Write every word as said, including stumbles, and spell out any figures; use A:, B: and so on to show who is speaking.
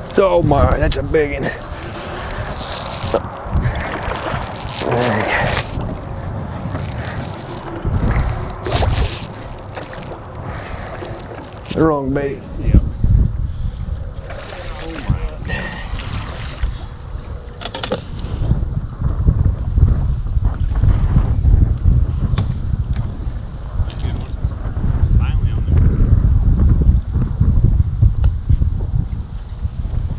A: Oh my, that's a big one. The wrong bait.
B: Yeah.